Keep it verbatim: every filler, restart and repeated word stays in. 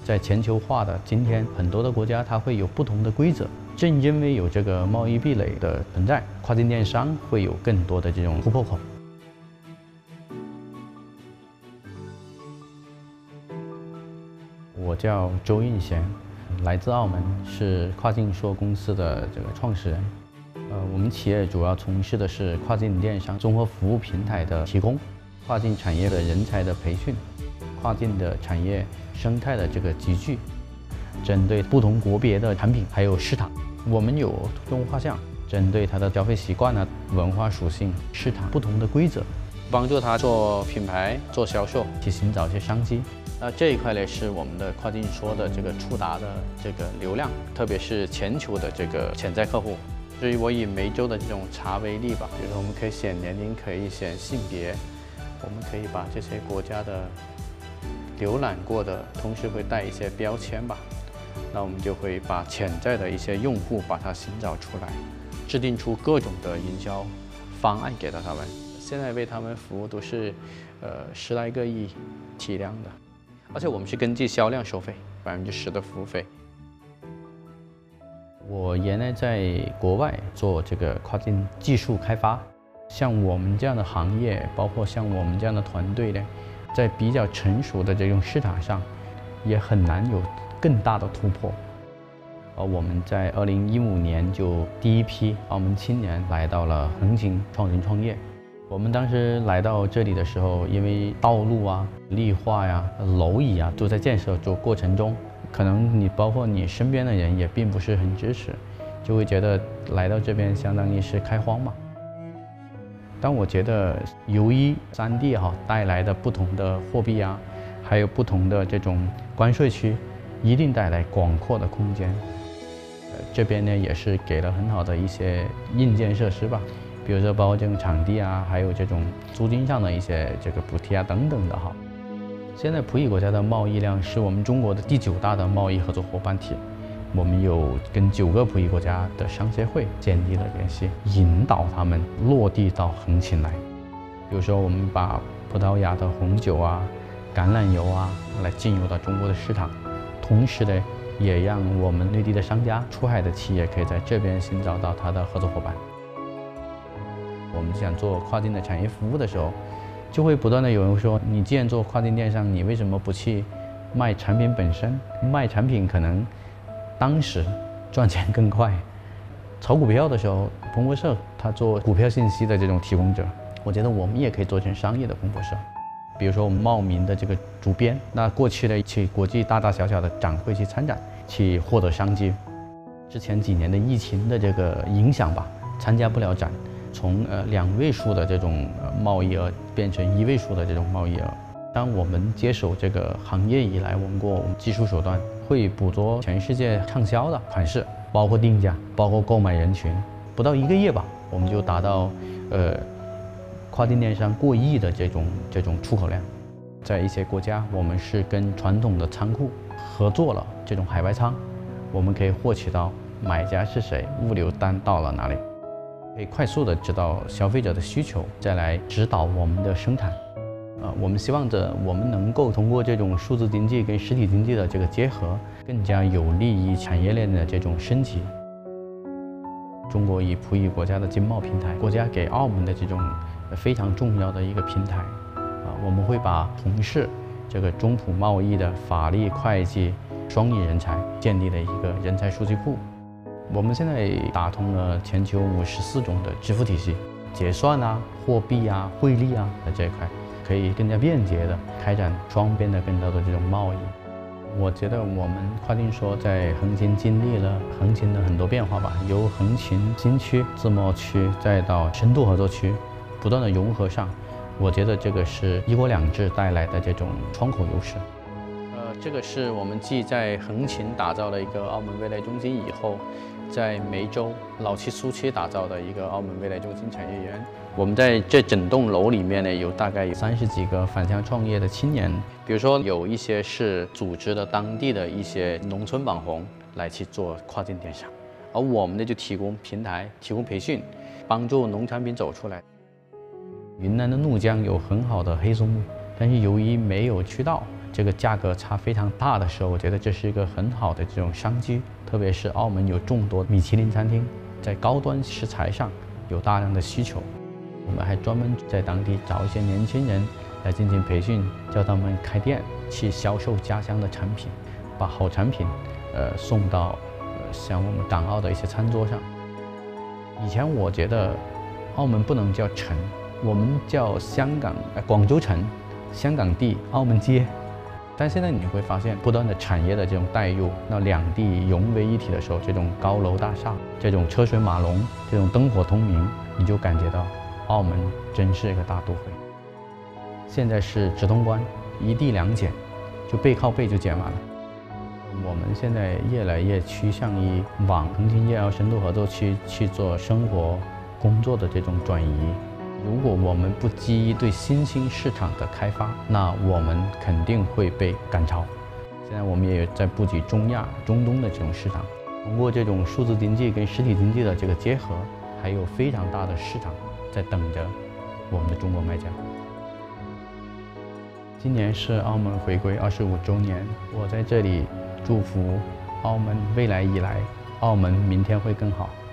在全球化的今天，很多的国家它会有不同的规则。正因为有这个贸易壁垒的存在，跨境电商会有更多的这种突破口。我叫周运贤，来自澳门，是跨境说公司的这个创始人。呃，我们企业主要从事的是跨境电商综合服务平台的提供、跨境产业的人才的培训、跨境的产业生态的这个集聚，针对不同国别的产品还有市场，我们有用户画像，针对它的消费习惯啊、文化属性、市场不同的规则，帮助他做品牌、做销售，去寻找一些商机。那这一块呢，是我们的跨境说的这个触达的这个流量，特别是全球的这个潜在客户。至于我以梅州的这种茶为例吧，比如说我们可以选年龄，可以选性别，我们可以把这些国家的浏览过的，同时会带一些标签吧。那我们就会把潜在的一些用户把它寻找出来，制定出各种的营销方案给到他们。现在为他们服务都是呃十来个亿体量的。而且我们是根据销量收费，百分之十的服务费。我原来在国外做这个跨境技术开发，像我们这样的行业，包括像我们这样的团队呢，在比较成熟的这种市场上，也很难有更大的突破。而我们在二零一五年就第一批澳门青年来到了横琴创新创业。我们当时来到这里的时候，因为道路啊、绿化呀、楼椅啊都在建设做过程中，可能你包括你身边的人也并不是很支持，就会觉得来到这边相当于是开荒嘛。但我觉得，由于三地哈带来的不同的货币啊，还有不同的这种关税区，一定带来广阔的空间。呃，这边呢也是给了很好的一些硬件设施吧。比如说，包括这种场地啊，还有这种租金上的一些这个补贴啊等等的哈。现在葡语国家的贸易量是我们中国的第九大的贸易合作伙伴体，我们有跟九个葡语国家的商协会建立了联系，引导他们落地到横琴来。比如说，我们把葡萄牙的红酒啊、橄榄油啊来进入到中国的市场，同时呢，也让我们内地的商家、出海的企业可以在这边寻找到他的合作伙伴。我们想做跨境的产业服务的时候，就会不断的有人说，你既然做跨境电商，你为什么不去卖产品本身？卖产品可能当时赚钱更快。炒股票的时候，彭博社它做股票信息的这种提供者，我觉得我们也可以做成商业的彭博社。比如说我们茂名的这个主编，那过去呢去国际大大小小的展会去参展，去获得商机。之前几年的疫情的这个影响吧，参加不了展。从呃两位数的这种贸易额变成一位数的这种贸易额。当我们接手这个行业以来，我们过技术手段会捕捉全世界畅销的款式，包括定价，包括购买人群。不到一个月吧，我们就达到呃跨境电商过亿的这种这种出口量。在一些国家，我们是跟传统的仓库合作了这种海外仓，我们可以获取到买家是谁，物流单到了哪里。可以快速的知道消费者的需求，再来指导我们的生产。呃，我们希望着我们能够通过这种数字经济跟实体经济的这个结合，更加有利于产业链的这种升级。中国以葡语国家的经贸平台，国家给澳门的这种非常重要的一个平台。啊，我们会把从事这个中葡贸易的法律、会计双语人才建立了一个人才数据库。我们现在打通了全球五十四种的支付体系，结算啊、货币啊、汇率啊的这一块，可以更加便捷的开展双边的更多的这种贸易。我觉得我们跨境说在横琴经历了横琴的很多变化吧，由横琴新区、自贸区再到深度合作区，不断的融合上，我觉得这个是一国两制带来的这种窗口优势。呃，这个是我们既在横琴打造了一个澳门未来中心以后，在梅州老区苏区打造的一个澳门未来中心产业园。我们在这整栋楼里面呢，有大概有三十几个返乡创业的青年，比如说有一些是组织了当地的一些农村网红来去做跨境电商，而我们呢就提供平台、提供培训，帮助农产品走出来。云南的怒江有很好的黑松木，但是由于没有渠道， 这个价格差非常大的时候，我觉得这是一个很好的这种商机。特别是澳门有众多米其林餐厅，在高端食材上有大量的需求，我们还专门在当地找一些年轻人来进行培训，教他们开店去销售家乡的产品，把好产品呃送到呃像我们港澳的一些餐桌上。以前我觉得澳门不能叫城，我们叫香港、呃、广州城、香港地、澳门街。但现在你会发现，不断的产业的这种带入，那两地融为一体的时候，这种高楼大厦、这种车水马龙、这种灯火通明，你就感觉到澳门真是一个大都会。现在是直通关，一地两检，就背靠背就检完了。我们现在越来越趋向于往横琴粤澳深度合作区去做生活、工作的这种转移。如果我们不基于对新兴市场的开发，那我们肯定会被赶超。现在我们也在布局中亚、中东的这种市场，通过这种数字经济跟实体经济的这个结合，还有非常大的市场在等着我们的中国卖家。今年是澳门回归二十五周年，我在这里祝福澳门未来以来，澳门明天会更好。